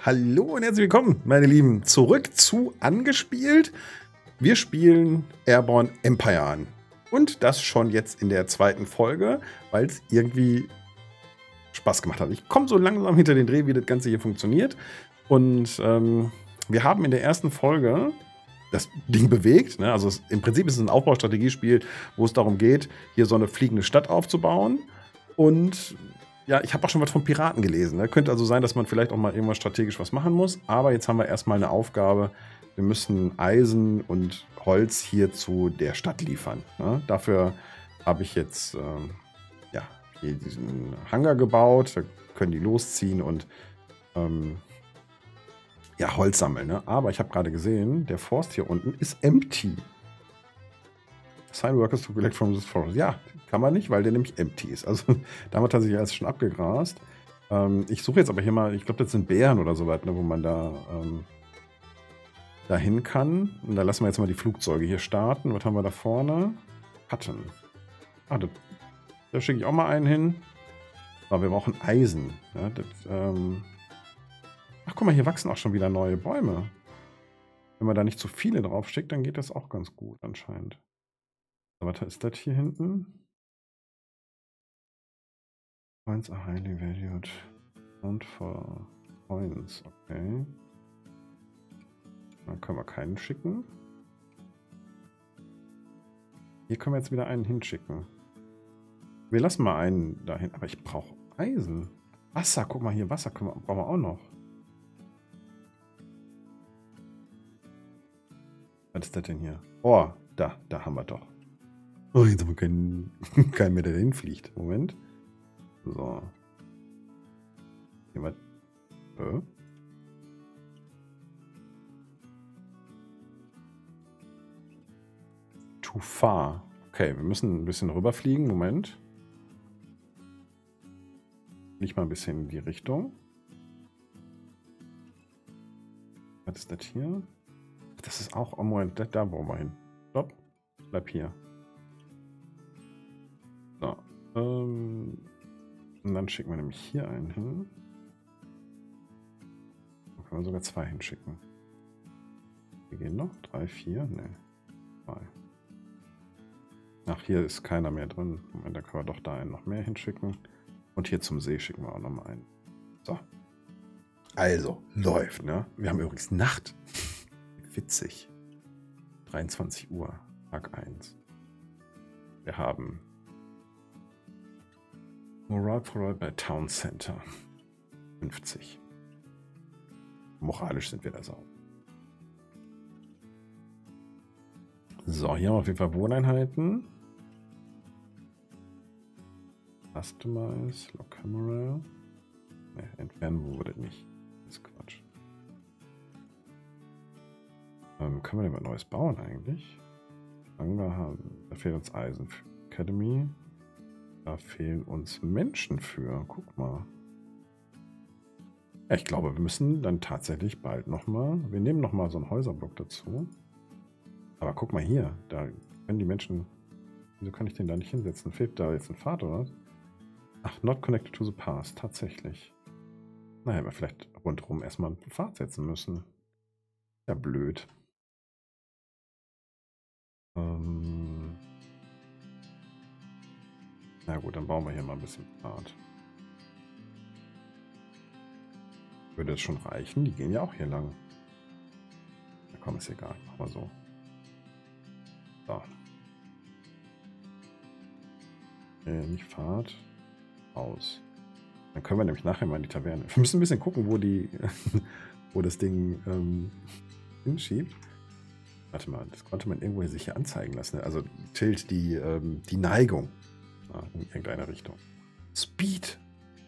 Hallo und herzlich willkommen, meine Lieben, zurück zu Angespielt. Wir spielen Airborne Empire an. Und das schon jetzt in der zweiten Folge, weil es irgendwie Spaß gemacht hat. Ich komme so langsam hinter den Dreh, wie das Ganze hier funktioniert. Und wir haben in der ersten Folge das Ding bewegt. Ne? Also im Prinzip ist es ein Aufbaustrategiespiel, wo es darum geht, hier so eine fliegende Stadt aufzubauen. Und ja, ich habe auch schon was von Piraten gelesen. Ne? Könnte also sein, dass man vielleicht auch mal irgendwas strategisch was machen muss. Aber jetzt haben wir erstmal eine Aufgabe. Wir müssen Eisen und Holz hier zu der Stadt liefern. Ne? Dafür habe ich jetzt ja, hier diesen Hangar gebaut. Da können die losziehen und ja, Holz sammeln. Ne? Aber ich habe gerade gesehen, der Forst hier unten ist empty. Assign workers to collect from this forest. Ja, kann man nicht, weil der nämlich empty ist. Also da haben wir tatsächlich alles schon abgegrast. Ich suche jetzt aber hier mal, ich glaube, das sind Bären oder so was, ne, wo man da dahin kann. Und da lassen wir jetzt mal die Flugzeuge hier starten. Was haben wir da vorne? Patten. Ah, da schicke ich auch mal einen hin. Aber wir brauchen Eisen. Ja, das, ach, guck mal, hier wachsen auch schon wieder neue Bäume. Wenn man da nicht zu viele drauf schickt, dann geht das auch ganz gut anscheinend. Was ist das hier hinten? Points are highly valued. Und for points, okay. Dann können wir keinen schicken. Hier können wir jetzt wieder einen hinschicken. Wir lassen mal einen dahin. Aber ich brauche Eisen. Wasser, guck mal hier, Wasser brauchen wir auch noch. Was ist das denn hier? Oh, da haben wir doch. Oh, jetzt haben wir keinen mehr, der dahin fliegt. Moment. So. Jemand. Too far. Okay, wir müssen ein bisschen rüberfliegen. Moment. Nicht mal ein bisschen in die Richtung. Was ist das hier? Das ist auch. Oh, Moment, da wollen wir hin. Stopp. Bleib hier. So. Und dann schicken wir nämlich hier einen hin. Da können wir sogar zwei hinschicken. Wir gehen noch. 3, 4. Ne. 2. Ach, hier ist keiner mehr drin. Moment, da können wir doch da einen noch mehr hinschicken. Und hier zum See schicken wir auch noch mal einen. So. Also, läuft, ne? Wir haben übrigens Nacht. Witzig. 23 Uhr. Tag 1. Wir haben Morale Parole bei Town Center. 50. Moralisch sind wir das auch. So, hier haben wir auf jeden Fall Wohneinheiten. Customize, Lock Camera. Ne, entfernen wurde nicht. Das ist Quatsch. Können wir denn was Neues bauen eigentlich? Da fehlt uns Eisen für Academy. Da fehlen uns Menschen für. Guck mal. Ja, ich glaube, wir müssen dann tatsächlich bald nochmal. Wir nehmen nochmal so einen Häuserblock dazu. Aber guck mal hier. Da können die Menschen. Wieso kann ich den da nicht hinsetzen? Fehlt da jetzt ein Pfad, oder? Ach, not connected to the past. Tatsächlich. Na, hätten wir vielleicht rundherum erstmal einen Pfad setzen müssen. Ja, blöd. Na gut, dann bauen wir hier mal ein bisschen Pfad. Würde das schon reichen? Die gehen ja auch hier lang. Na komm, ist egal. Machen wir so. So. Nicht Pfad. Aus. Dann können wir nämlich nachher mal in die Taverne. Wir müssen ein bisschen gucken, wo das Ding hinschiebt. Warte mal, das konnte man irgendwo sich hier anzeigen lassen. Ne? Also tilt die Neigung in irgendeine Richtung. Speed.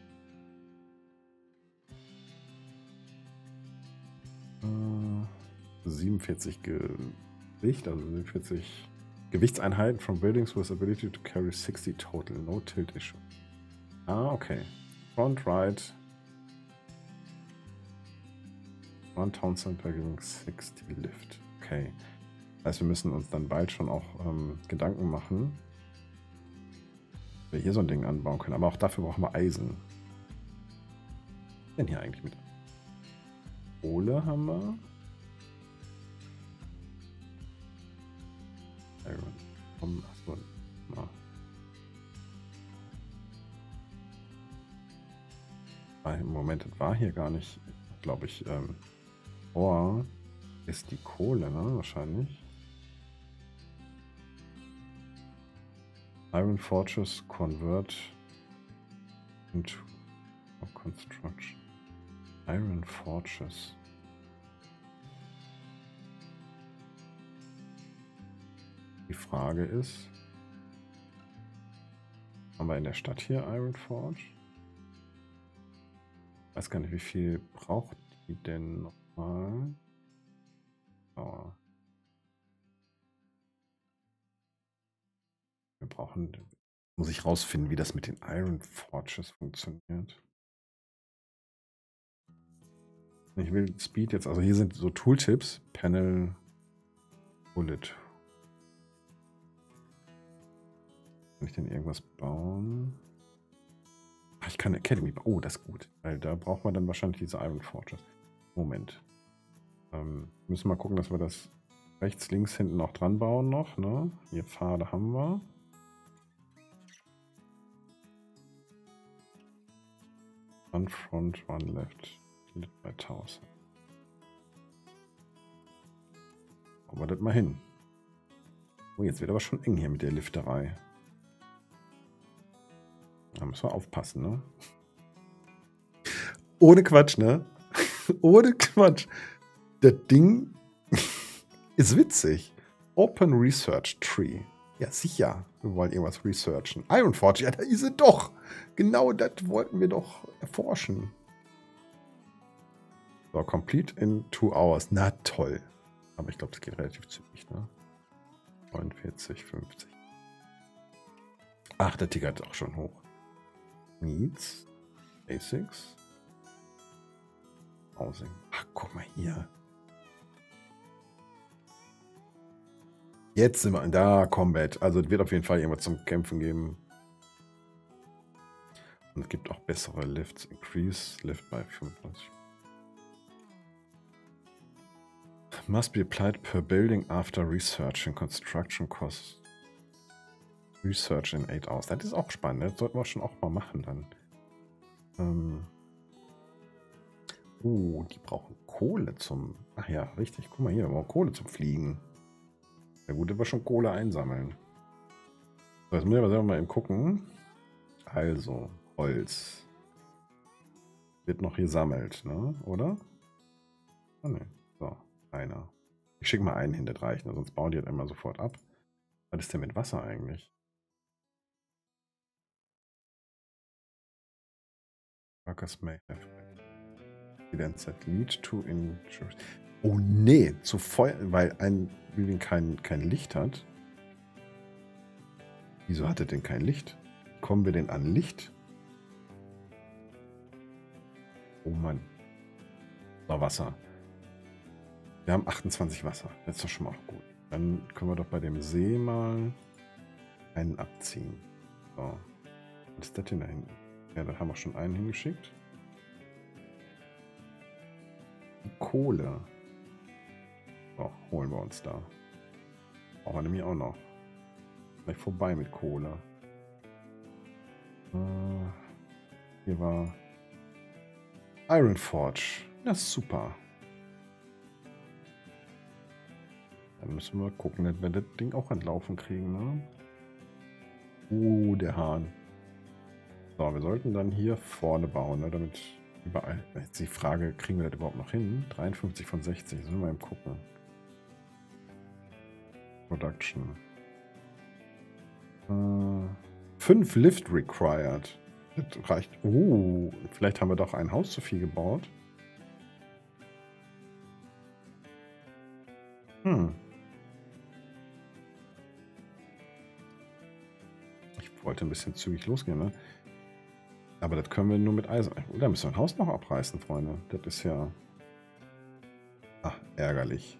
Äh, 47 Gewicht, also 47 Gewichtseinheiten from buildings with ability to carry 60 total. No tilt issue. Ah, okay. Front right. One town center giving 60 lift. Okay. Das heißt, wir müssen uns dann bald schon auch Gedanken machen, dass wir hier so ein Ding anbauen können. Aber auch dafür brauchen wir Eisen. Was ist denn hier eigentlich mit? Kohle haben wir. Iron. Achso. Im Moment war hier gar nicht, glaube ich, ist die Kohle, ne? Wahrscheinlich. Iron Fortress convert into construction. Iron Fortress. Die Frage ist, haben wir in der Stadt hier Iron Forge? Ich weiß gar nicht, wie viel braucht die denn nochmal? Oh. Wir brauchen, muss ich rausfinden, wie das mit den Iron Forges funktioniert. Ich will Speed jetzt, also hier sind so Tooltips, Panel, Bullet. Kann ich denn irgendwas bauen? Ach, ich kann Academy bauen. Oh, das ist gut, weil da braucht man dann wahrscheinlich diese Iron Forges. Moment. Müssen wir mal gucken, dass wir das rechts, links, hinten noch dran bauen noch, ne? Hier Pfade haben wir. One front, one left. Lit by 1000. Kommen wir das mal hin. Oh, jetzt wird aber schon eng hier mit der Lifterei. Da müssen wir aufpassen, ne? Ohne Quatsch, ne? Ohne Quatsch. Das Ding ist witzig. Open Research Tree. Ja, sicher. Wir wollen irgendwas researchen. Iron Forge, ja, da ist sie doch. Genau das wollten wir doch erforschen. So, complete in 2 hours. Na toll. Aber ich glaube, das geht relativ zügig, ne? 49, 50. Ach, der Ticker ist auch schon hoch. Needs. Basics. Housing. Ach, guck mal hier. Jetzt sind wir da, Combat. Also es wird auf jeden Fall irgendwas zum Kämpfen geben. Und es gibt auch bessere Lifts. Increase Lift by 95. Must be applied per building after research and construction costs. Research in 8 hours. Das ist auch spannend. Das sollten wir schon auch mal machen dann. Die brauchen Kohle zum... Ach ja, richtig. Guck mal hier, wir brauchen Kohle zum Fliegen. Ja gut, dass wir schon Kohle einsammeln. So, jetzt müssen wir aber mal eben gucken. Also, Holz. Wird noch gesammelt, ne? Oder? Oh ne. So, einer. Ich schicke mal einen hin, das reicht, ne? Sonst bauen die halt immer sofort ab. Was ist denn mit Wasser eigentlich? Workers may have evidence that lead to injuries. Oh nee, zu Feuer, weil ein Building kein Licht hat. Wieso hat er denn kein Licht? Kommen wir denn an Licht? Oh Mann. So, Wasser. Wir haben 28 Wasser. Das ist doch schon mal auch gut. Dann können wir doch bei dem See mal einen abziehen. So. Was ist das denn da hinten? Ja, da haben wir schon einen hingeschickt. Die Kohle. So, holen wir uns da. Brauchen wir nämlich auch noch. Gleich vorbei mit Kohle. Hier war Iron Forge. Das ist super. Dann müssen wir gucken, dass wir das Ding auch entlaufen kriegen, ne? Der Hahn. So, wir sollten dann hier vorne bauen, ne, damit überall. Jetzt die Frage, kriegen wir das überhaupt noch hin? 53 von 60, das müssen wir eben gucken. Production. 5 Lift required. Das reicht. Vielleicht haben wir doch ein Haus zu viel gebaut. Ich wollte ein bisschen zügig losgehen, ne? Aber das können wir nur mit Eisen. Da müssen wir ein Haus noch abreißen, Freunde. Das ist ja... Ach, ärgerlich.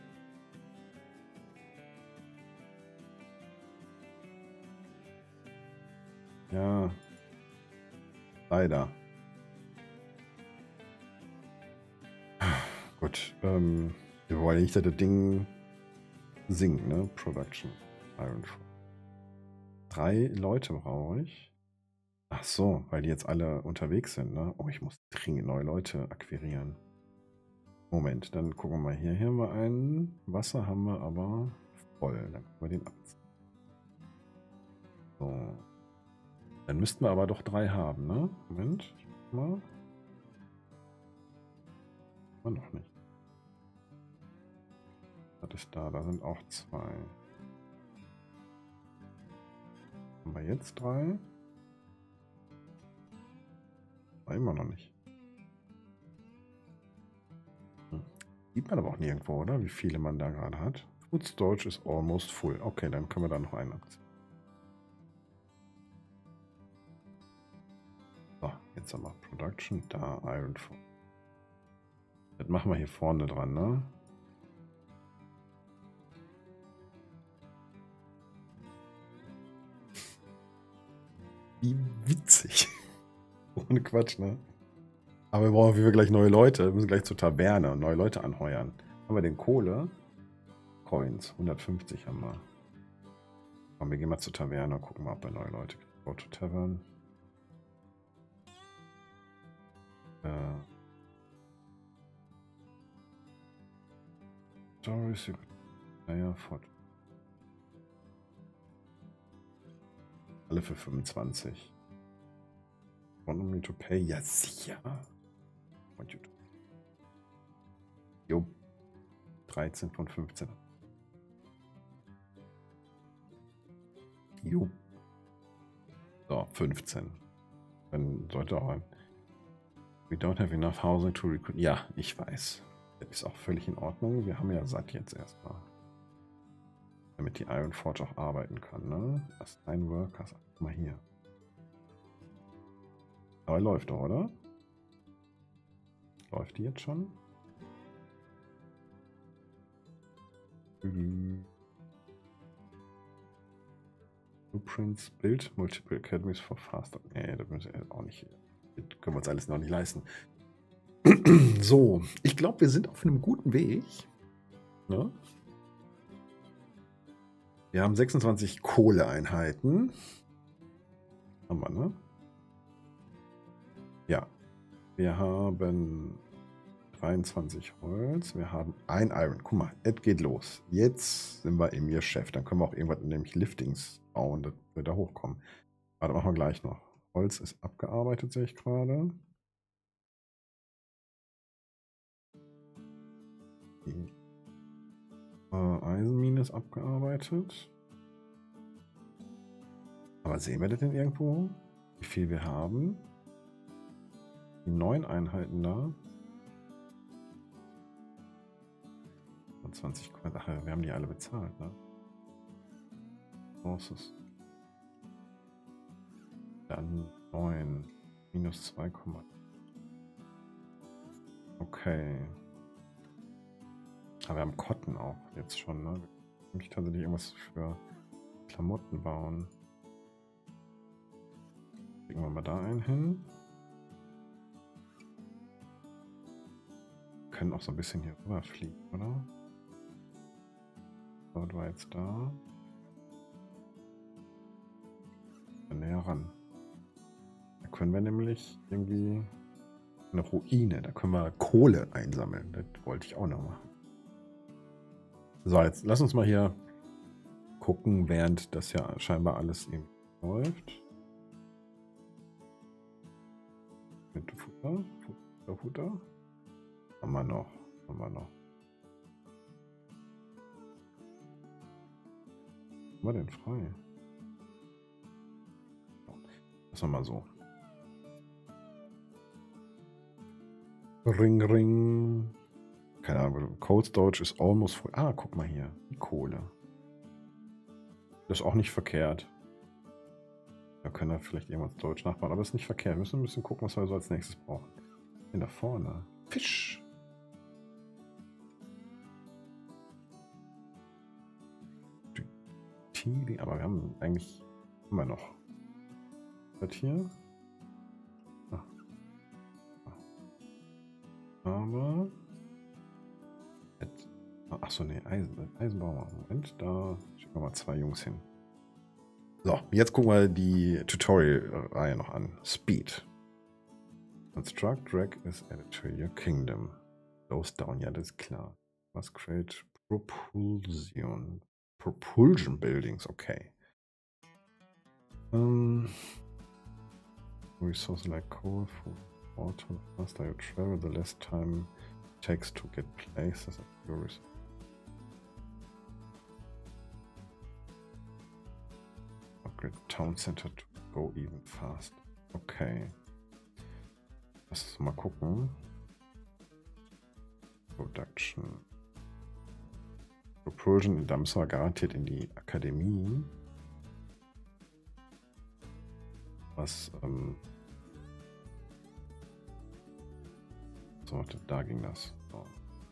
Ja. Leider. gut. Wir wollen nicht, dass das Ding sinkt, ne? Production. Ironforge. 3 Leute brauche ich. Ach so, weil die jetzt alle unterwegs sind, ne? Oh, ich muss dringend neue Leute akquirieren. Moment, dann gucken wir mal hier. Hier haben wir einen. Wasser haben wir aber voll. Dann können wir den abziehen. So. Dann müssten wir aber doch 3 haben, ne? Moment, ich guck mal. Aber noch nicht. Was ist da? Da sind auch 2. Haben wir jetzt 3? War immer noch nicht. Sieht man aber auch nirgendwo, oder? Wie viele man da gerade hat. Food Storage ist almost full. Okay, dann können wir da noch einen abziehen. So, jetzt haben wir Production, da Ironforge. Das machen wir hier vorne dran, ne? Wie witzig. Ohne Quatsch, ne? Aber wir brauchen auf jeden Fall gleich neue Leute. Wir müssen gleich zur Taverne und neue Leute anheuern. Haben wir den Kohle? Coins, 150 haben wir. Komm, wir gehen mal zur Taverne und gucken mal, ob wir neue Leute kriegen. Go to Tavern. Stories, naja, fort. Alle für 25. Want me to pay? Ja, sicher. Want you to. Jo. 13 von 15. Jo. So, 15. Dann sollte auch ein. We don't have enough housing to recruit. Ja, ich weiß. Das ist auch völlig in Ordnung. Wir haben ja satt jetzt erstmal. Damit die Ironforge auch arbeiten kann, ne? Assign Workers. Guck mal hier. Aber läuft doch, oder? Läuft die jetzt schon? Blueprints, Build, Multiple Academies for Faster. Nee, das müssen wir auch nicht. Das können wir uns alles noch nicht leisten. So, ich glaube, wir sind auf einem guten Weg. Ne? Wir haben 26 Kohleeinheiten. Haben wir, ne? Ja. Wir haben 23 Holz. Wir haben ein Iron. Guck mal, es geht los. Jetzt sind wir im Geschäft. Dann können wir auch irgendwas, nämlich Liftings bauen, dass wir da hochkommen. Aber das machen wir gleich noch. Holz ist abgearbeitet, sehe ich gerade. Die Eisenmine ist abgearbeitet. Aber sehen wir das denn irgendwo? Wie viel wir haben? Die 9 Einheiten da. 20 Quadrat. Ach, wir haben die alle bezahlt, ne? Resources. Dann 9. Minus 2, okay. Aber wir haben Cotton auch jetzt schon, ne? Wir können tatsächlich irgendwas für Klamotten bauen. Legen wir mal da einen hin. Wir können auch so ein bisschen hier rüber fliegen, oder? Dort war jetzt da. Näher ran. Da können wir nämlich irgendwie eine Ruine, da können wir Kohle einsammeln. Das wollte ich auch noch machen. So, jetzt lass uns mal hier gucken, während das ja scheinbar alles eben läuft. Mit Futter. Futter. Haben wir noch. Haben wir denn frei? Lass mal so. Ring, ring. Keine Ahnung. Cold Storage ist almost full. Ah, guck mal hier. Die Kohle. Das ist auch nicht verkehrt. Da können wir vielleicht irgendwas Storage nachbauen, aber ist nicht verkehrt. Wir müssen ein bisschen gucken, was wir so als nächstes brauchen. Hier da vorne. Fisch. Aber wir haben eigentlich immer noch. Das hier. Aber Achso, nee, Eisenbauer. Moment, da schicken wir mal 2 Jungs hin. So, jetzt gucken wir die Tutorial-Reihe noch an. Speed. Construct drag is added to your kingdom. Goes down, ja, das ist klar. Must create propulsion buildings, okay. Resources like coal, food, water. The faster you travel, the less time it takes to get places at your resources. Upgrade town center to go even fast. Okay. Lass uns mal gucken. Production. Propulsion, da müssen wir garantiert in die Akademie. Was, so, da ging das. So.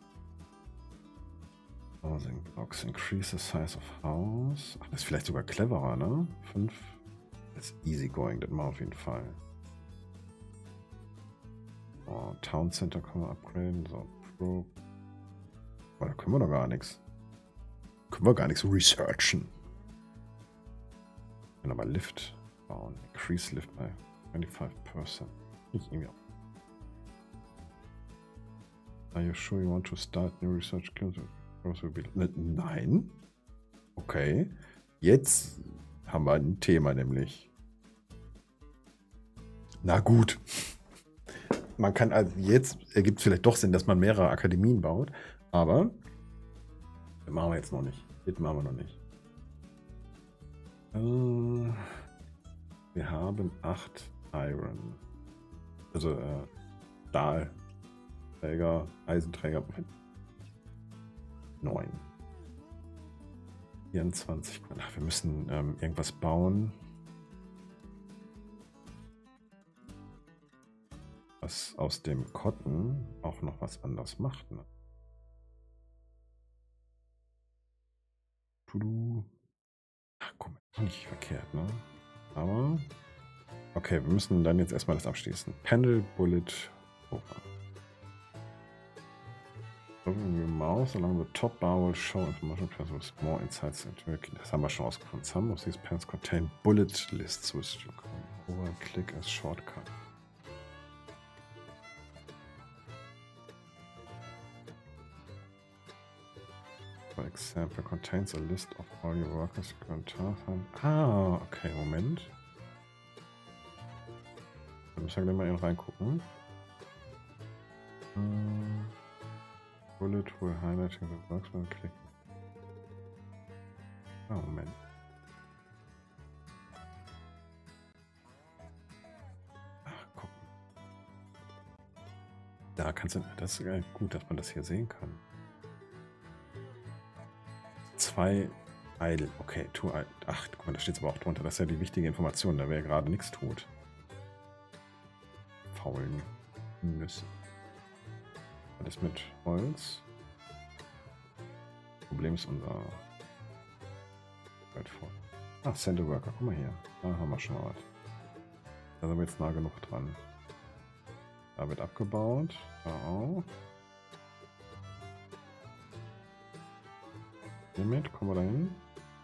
Housing Blocks, increase the size of house. Ach, das ist vielleicht sogar cleverer, ne? 5. Das ist easy going, das machen wir auf jeden Fall. Oh, Town Center können wir upgraden. So, Pro. Oh, da können wir doch gar nichts. Können wir gar nichts researchen. Wir können aber Lift bauen. Increase Lift by 25%. Nicht irgendwie auch. Are you sure you want to start new research? Nein. Okay. Jetzt haben wir ein Thema nämlich. Na gut. Man kann also jetzt ergibt es vielleicht doch Sinn, dass man mehrere Akademien baut, aber das machen wir jetzt noch nicht. Das machen wir noch nicht. Wir haben 8 Iron. Also Stahlträger, Eisenträger. 9. 24. Ach, wir müssen irgendwas bauen. Was aus dem Cotton auch noch was anderes macht. Ne? Ach, guck mal, nicht verkehrt, ne? Aber okay, wir müssen dann jetzt erstmal das abschließen. Panel Bullet Over. Moving your mouse along the top bar will show information with more insights into it. Das haben wir schon ausgefunden. Some of these pens contain bullet lists which you can over click as shortcut. For example, contains a list of all your workers current tasks. Ah, okay, Moment. Da müssen wir gleich mal eben reingucken. Bullet will highlighting the works when click. Ah, Moment. Ach, guck. Da kannst du. Das ist gut, dass man das hier sehen kann. 2 idle. Okay, 2 idle. Ach, guck mal, da steht es aber auch drunter. Das ist ja die wichtige Information, da wer gerade nichts tut. Faulen Nüsse. Alles mit Holz. Problem ist unser Send a Worker. Guck mal hier. Da haben wir schon mal was. Da sind wir jetzt nah genug dran. Da wird abgebaut. Da auch. Hiermit kommen wir dahin.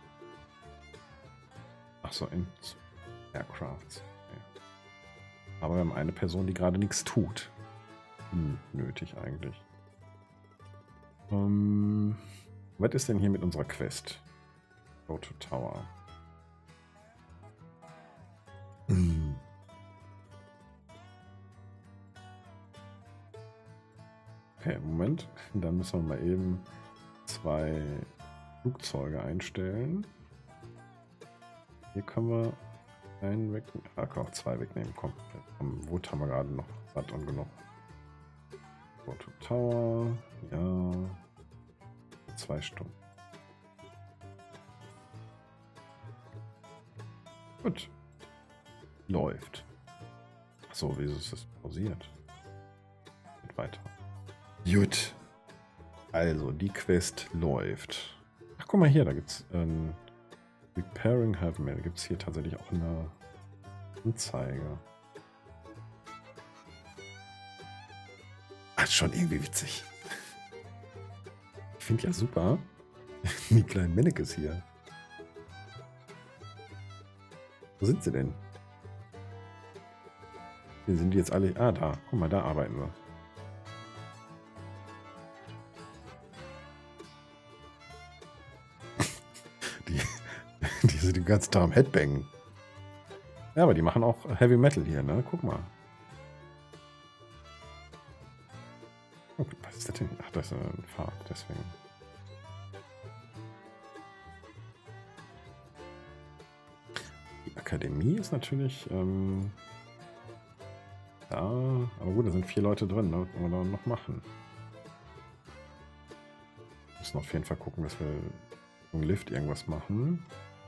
Achso, in Aircrafts. Okay. Aber wir haben eine Person, die gerade nichts tut. Nötig eigentlich. Was ist denn hier mit unserer Quest? Go to Tower. Okay, Moment. Dann müssen wir mal eben 2 Flugzeuge einstellen. Hier können wir einen wegnehmen. Ah, kann auch 2 wegnehmen. Komm, am Wood haben wir gerade noch satt und genug. Go to Tower. Ja. 2 Stunden. Gut. Läuft. Achso, wieso ist das pausiert? Geht weiter. Gut. Also, die Quest läuft. Ach, guck mal hier, da gibt es Repairing Health Mail. Da gibt es hier tatsächlich auch eine Anzeige. Ach, schon irgendwie witzig. Ich finde ja super, die kleinen Mannequins hier. Wo sind sie denn? Hier sind die jetzt alle... Ah, da. Guck mal, da arbeiten wir. Die sind den ganzen Tag am Headbangen. Ja, aber die machen auch Heavy Metal hier, ne? Guck mal. Okay, was ist das denn? Ach, das ist ein Pfad, deswegen. Die Akademie ist natürlich... ja, aber gut, da sind 4 Leute drin, ne? Was wollen wir da noch machen? Wir müssen auf jeden Fall gucken, dass wir im Lift irgendwas machen.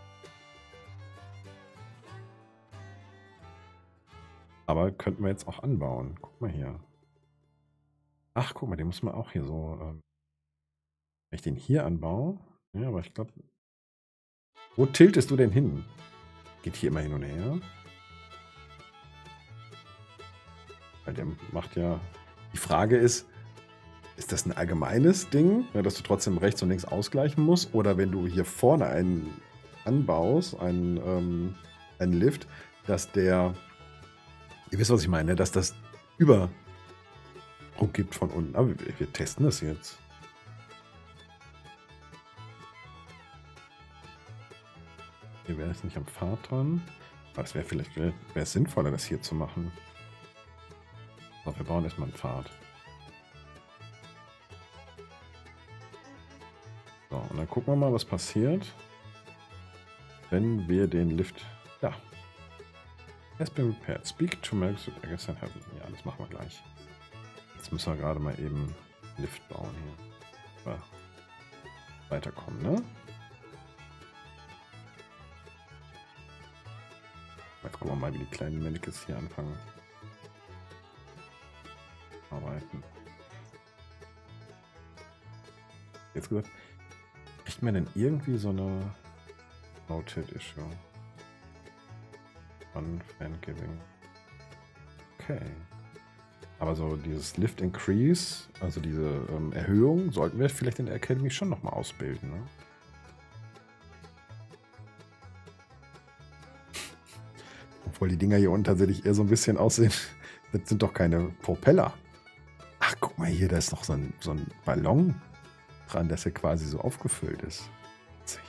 Aber könnten wir jetzt auch anbauen. Guck mal hier. Ach, guck mal, den muss man auch hier so... wenn ich den hier anbaue... Ja, aber ich glaube... Wo tiltest du denn hin? Geht hier immer hin und her. Weil der macht ja... Die Frage ist das ein allgemeines Ding, ja, dass du trotzdem rechts und links ausgleichen musst? Oder wenn du hier vorne einen anbaust, einen Lift, dass der... Ihr wisst, was ich meine, dass das Überdruck gibt von unten. Aber wir testen das jetzt. Hier wäre es nicht am Pfad dran. Aber es wäre vielleicht sinnvoller, das hier zu machen. So, wir bauen erstmal einen Pfad. So, und dann gucken wir mal, was passiert, wenn wir den Lift... Ja. Has been repaired. Speak to Max. Ja, das machen wir gleich. Jetzt müssen wir gerade mal eben Lift bauen hier. Ja. Weiterkommen, ne? Jetzt gucken wir mal, wie die kleinen Mannequins hier anfangen. Arbeiten. Jetzt gesagt, kriegt man denn irgendwie so eine Noted-Issue? Von Fan-Giving. Okay. Aber so dieses Lift Increase, also diese Erhöhung, sollten wir vielleicht in der Academy schon nochmal ausbilden, ne? Obwohl die Dinger hier unten tatsächlich eher so ein bisschen aussehen. Das sind doch keine Propeller. Ach, guck mal hier, da ist noch so ein Ballon dran, dass er quasi so aufgefüllt ist. Witzig.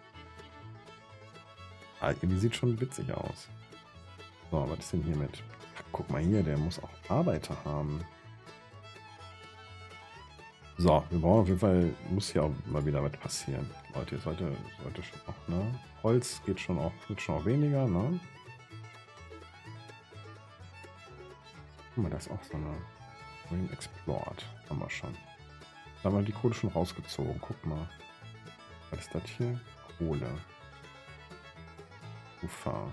Ah, irgendwie sieht schon witzig aus. So, was ist denn hier mit? Ach, guck mal hier, der muss auch Arbeiter haben. So, wir brauchen auf jeden Fall, muss hier auch mal wieder was passieren. Leute, sollte schon auch, ne? Holz geht schon auch, wird schon auch weniger, ne? Guck mal, da ist auch so eine Green Explored. Haben wir schon. Da haben wir die Kohle schon rausgezogen. Guck mal. Was ist das hier? Kohle. Ufer.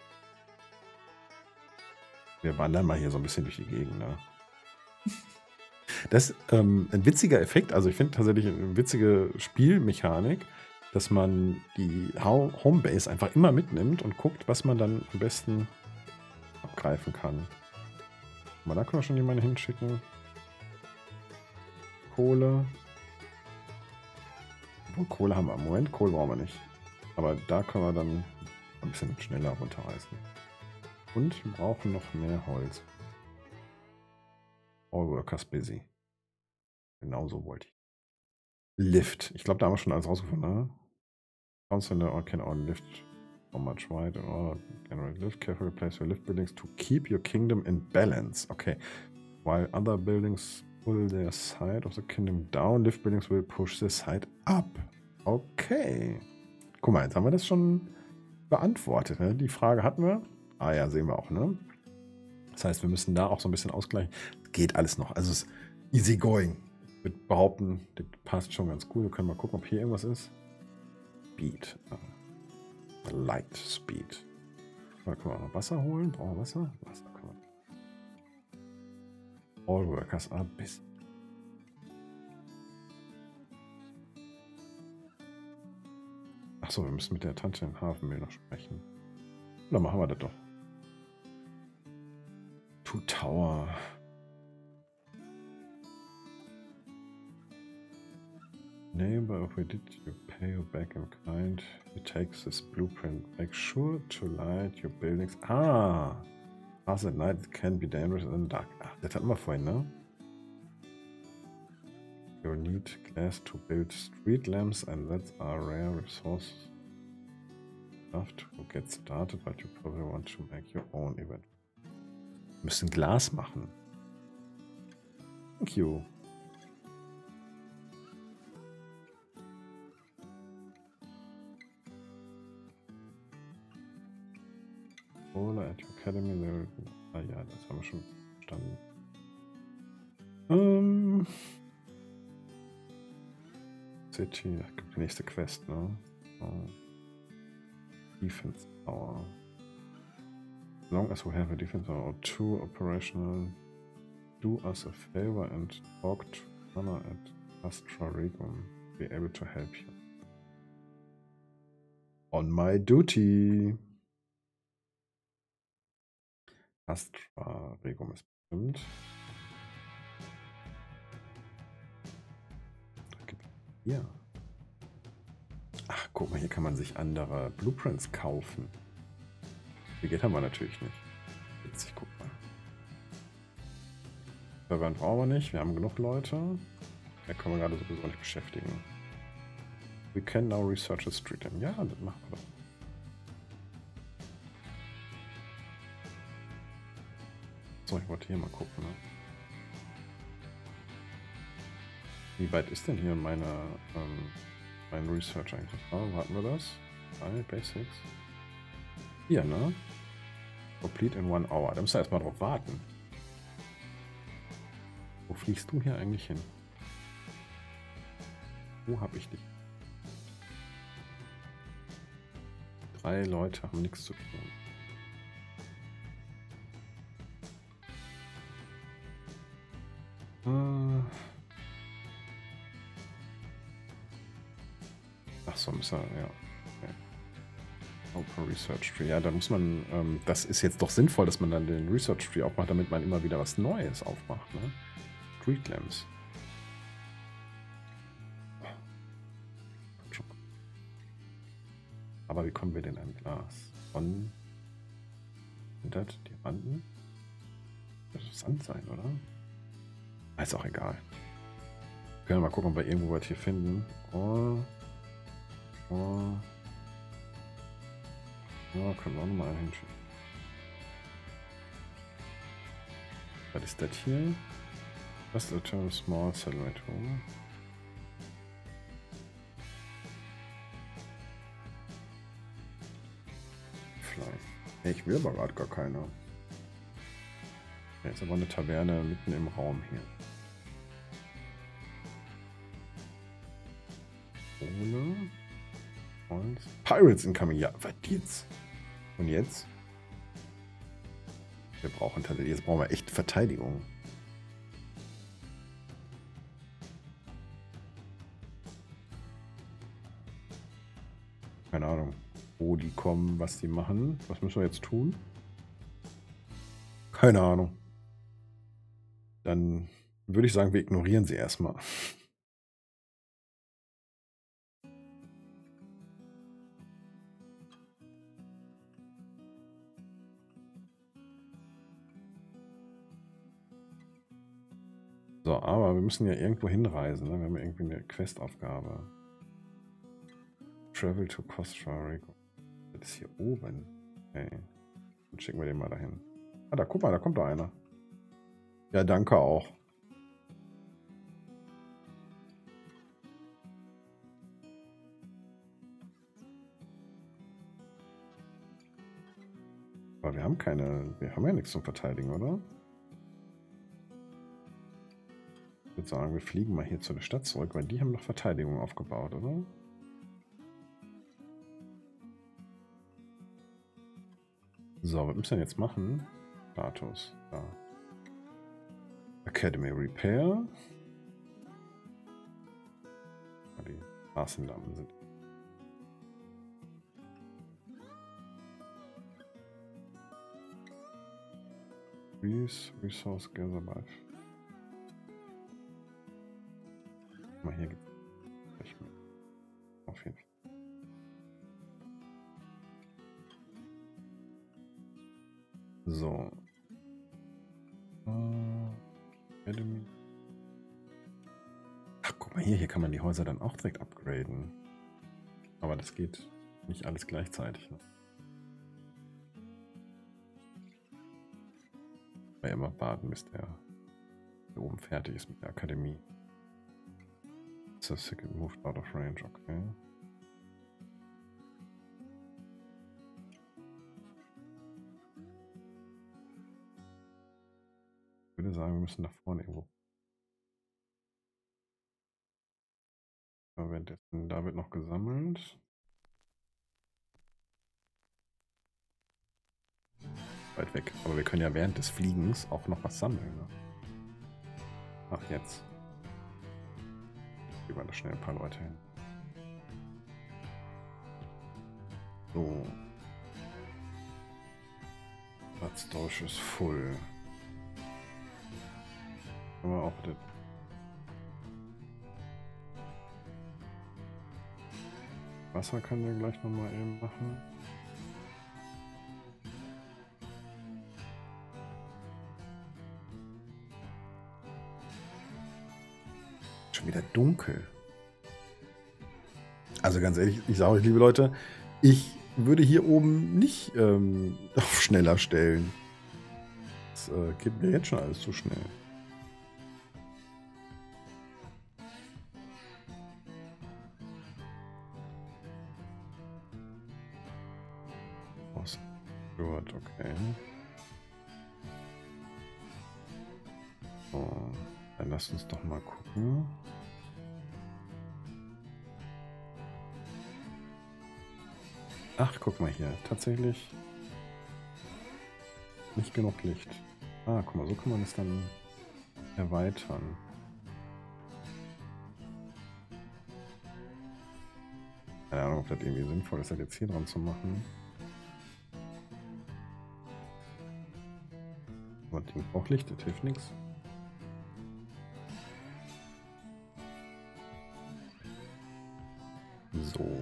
Wir wandern mal hier so ein bisschen durch die Gegend, ne? Das ist ein witziger Effekt. Also ich finde tatsächlich eine witzige Spielmechanik, dass man die Homebase einfach immer mitnimmt und guckt, was man dann am besten abgreifen kann. Mal da können wir schon jemanden hinschicken. Kohle. Obwohl, Kohle haben wir. Moment, Kohle brauchen wir nicht. Aber da können wir dann ein bisschen schneller runterreißen. Und wir brauchen noch mehr Holz. All workers busy. Genauso wollte ich. Lift. Ich glaube, da haben wir schon alles rausgefunden, ne? Councilor or can all lift so much wide in order generate lift. Carefully place your lift buildings to keep your kingdom in balance. Okay. While other buildings pull their side of the kingdom down, lift buildings will push the side up. Okay. Guck mal, jetzt haben wir das schon beantwortet, ne? Die Frage hatten wir. Ah ja, sehen wir auch, ne? Das heißt, wir müssen da auch so ein bisschen ausgleichen. Geht alles noch. Also es ist easy going. Ich würde behaupten, das passt schon ganz gut. Wir können mal gucken, ob hier irgendwas ist. Speed. Light Speed. Da können wir auch noch Wasser holen. Brauchen wir Wasser? Wasser können wir. All workers are busy. Achso, wir müssen mit der Tante in Hafenmill noch sprechen. Dann machen wir das doch. Two Tower. Neighbor, if we did you pay you back in kind, he takes this blueprint. Make sure to light your buildings. Ah! Pass at night, it can be dangerous in the dark. Ach, das hatten wir vorhin, ne? You need glass to build street lamps and that's a rare resource. Enough to get started, but you probably want to make your own event. Wir müssen Glas machen. Thank you. At your Academy. Ah ja, das haben wir schon verstanden. City, da gibt die nächste Quest, ne? Oh. Defense Tower. As long as we have a defense tower or two operational, do us a favor and talk to Anna at Astra Regum. Be able to help you. On my duty. Astra Regum ist bestimmt. Ja. Ach, guck mal, hier kann man sich andere Blueprints kaufen. Die geht haben wir natürlich nicht. Witzig, guck mal. Server brauchen wir nicht, wir haben genug Leute. Da können wir gerade sowieso nicht beschäftigen. We can now research a street name. Ja, das machen wir doch. So, ich wollte hier mal gucken, ne? Wie weit ist denn hier mein Research eigentlich? Oh, warten wir das? Basics. Hier, ne? Complete in 1 hour. Da müssen wir erstmal drauf warten. Wo fliegst du hier eigentlich hin? Wo hab ich dich? 3 Leute haben nichts zu tun. Achso, müssen wir, ja. Okay. Open Research Tree. Ja, da muss man, das ist jetzt doch sinnvoll, dass man dann den Research Tree aufmacht, damit man immer wieder was Neues aufmacht, ne? Street Lamps. Aber wie kommen wir denn an Glas? Von sind das Diamanten? Das muss Sand sein, oder? Ist auch egal. Wir können mal gucken, ob wir irgendwo was hier finden. Oh. Ja, können wir auch nochmal hinschicken. Was ist das hier? Das ist a term small satellite home. Vielleicht. Ich will aber gerade gar keine. Jetzt aber eine Taverne mitten im Raum hier. Ohne. Und Pirates incoming. Ja, was jetzt? Und jetzt? Wir brauchen tatsächlich, jetzt brauchen wir echt Verteidigung. Keine Ahnung, wo die kommen, was die machen. Was müssen wir jetzt tun? Keine Ahnung. Dann würde ich sagen, wir ignorieren sie erstmal. So, aber wir müssen ja irgendwo hinreisen. Ne? Wir haben ja irgendwie eine Questaufgabe. Travel to Costa Rica. Das ist hier oben. Okay. Dann schicken wir den mal dahin. Ah, da guck mal, da kommt doch einer. Ja, danke auch. Aber wir haben ja nichts zum Verteidigen, oder? Ich würde sagen, wir fliegen mal hier zu der Stadt zurück, weil die haben noch Verteidigung aufgebaut, oder? So, was müssen wir jetzt machen? Status. Da. Academy Repair. Die Straßenlampen sind. Resource Gather Life. Mal hier. nicht mehr. Auf jeden Fall. So. Academy. Ach, guck mal hier kann man die Häuser dann auch direkt upgraden. Aber das geht nicht alles gleichzeitig. Ne? Ja, immer warten, bis der hier oben fertig ist mit der Akademie. So, second moved out of range, okay. Ich würde sagen, wir müssen nach vorne irgendwo. Währenddessen, da wird noch gesammelt. Weit weg. Aber wir können ja während des Fliegens auch noch was sammeln. Ne? Ach, jetzt. Gehen wir da schnell ein paar Leute hin. So. Platzdausch ist voll. Können wir auch das. Wasser können wir gleich nochmal eben machen. Schon wieder dunkel. Also ganz ehrlich, ich sage euch, liebe Leute, ich würde hier oben nicht auf schneller stellen. Das geht mir jetzt schon alles zu schnell. Gut, okay. So, dann lasst uns doch mal gucken. Ach, guck mal hier. Tatsächlich nicht genug Licht. Ah, guck mal, so kann man es dann erweitern. Keine Ahnung, ob das irgendwie sinnvoll ist, das jetzt hier dran zu machen. Aber das Ding braucht Licht, das hilft nichts. So.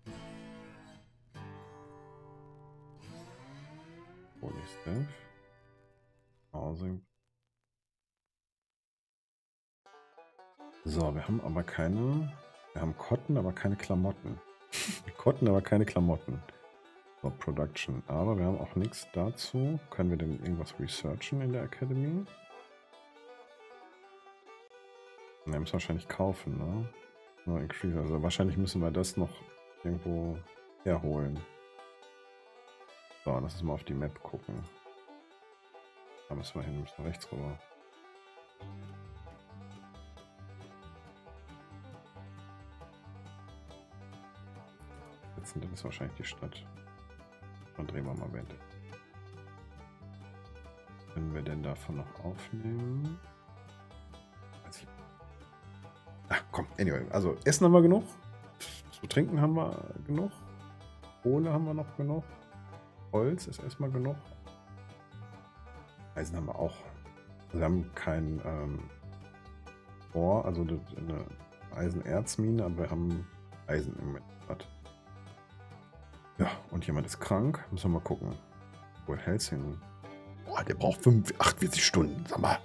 Holy Stuff. Housing. So, wir haben aber keine. Wir haben Cotton, aber keine Klamotten. Cotton, aber keine Klamotten. So, Production. Aber wir haben auch nichts dazu. Können wir denn irgendwas researchen in der Academy? Ne, müssen wir wahrscheinlich kaufen, ne? No increase. Also wahrscheinlich müssen wir das noch irgendwo herholen. So, lass uns mal auf die Map gucken. Da müssen wir hin, müssen wir rechts rüber. Jetzt das ist wahrscheinlich die Stadt. Dann drehen wir mal Wände. Können wir denn davon noch aufnehmen? Ach komm, anyway. Also Essen haben wir genug. Zu trinken haben wir genug. Kohle haben wir noch genug. Holz ist erstmal genug. Eisen haben wir auch. Wir haben kein Bohr, also eine Eisenerzmine, aber wir haben Eisen im Moment. Ja, und jemand ist krank. Müssen wir mal gucken. Wo hält's hin? Boah, der braucht 48 Stunden. Sag mal.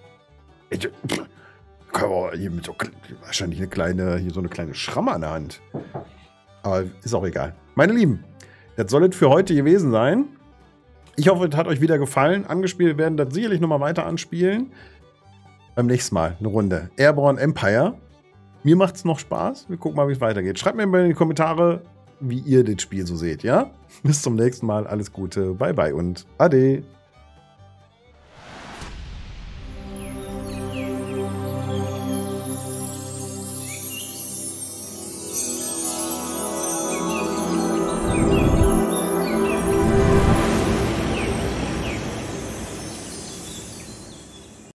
Hier mit so, wahrscheinlich so eine kleine Schramme an der Hand. Aber ist auch egal. Meine Lieben, das soll es für heute gewesen sein. Ich hoffe, es hat euch wieder gefallen. Angespielt werden das sicherlich nochmal weiter anspielen. Beim nächsten Mal eine Runde Airborne Empire. Mir macht es noch Spaß. Wir gucken mal, wie es weitergeht. Schreibt mir mal in die Kommentare, wie ihr das Spiel so seht, ja? Bis zum nächsten Mal. Alles Gute. Bye, bye und Ade.